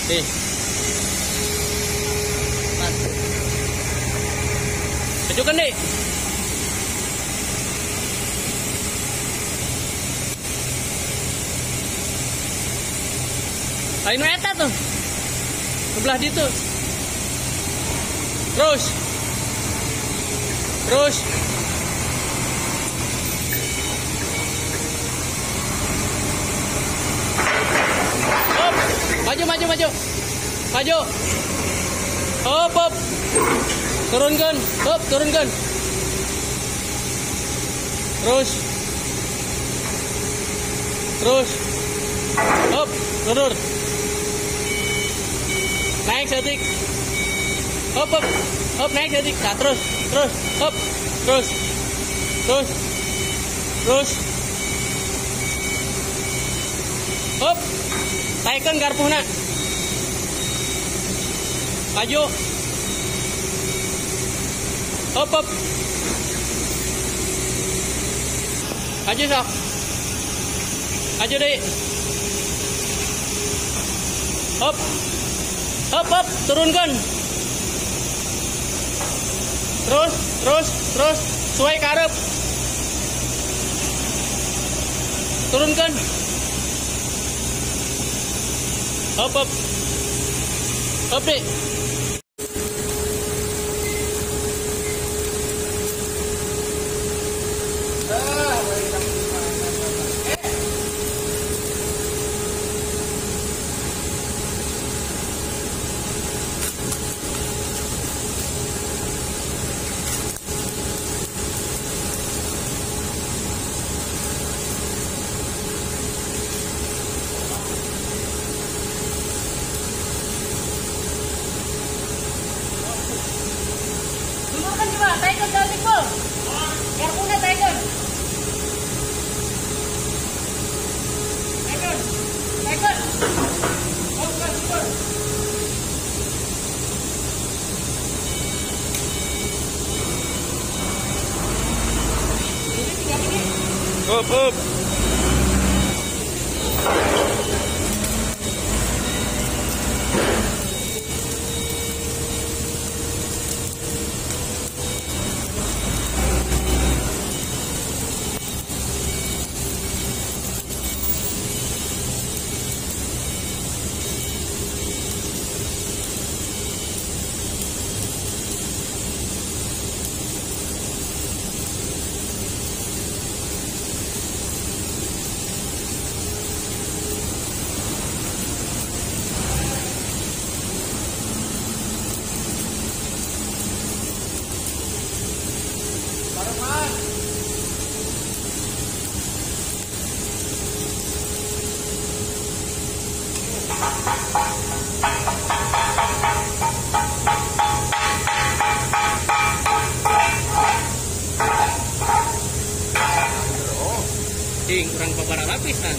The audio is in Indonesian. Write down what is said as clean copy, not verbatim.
Nih. Majukan deh. Lain eta tuh. Sebelah situ. Terus. Terus. Hop. Maju, maju, maju. Maju. Hop, hop. Turunkan. Hop, turunkan. Terus. Terus. Hop, turun. Naik setik. Hop, hop. Hop, naik setik. Nah, terus. Terus. Hop. Terus. Terus. Terus. Hop. Taikkan garpuhna. Maju. Hop, hop. Maju sok. Maju deh. Hop. Hop, hop. Turunkan. Terus, terus, terus. Sesuai karep. Turunkan. Hop, hop. Hop deh. Taikon balik po. Garpuhna taikon. Taikon. Taikon. Hop, hop. Hop, hop. Kurang beberapa lapisan.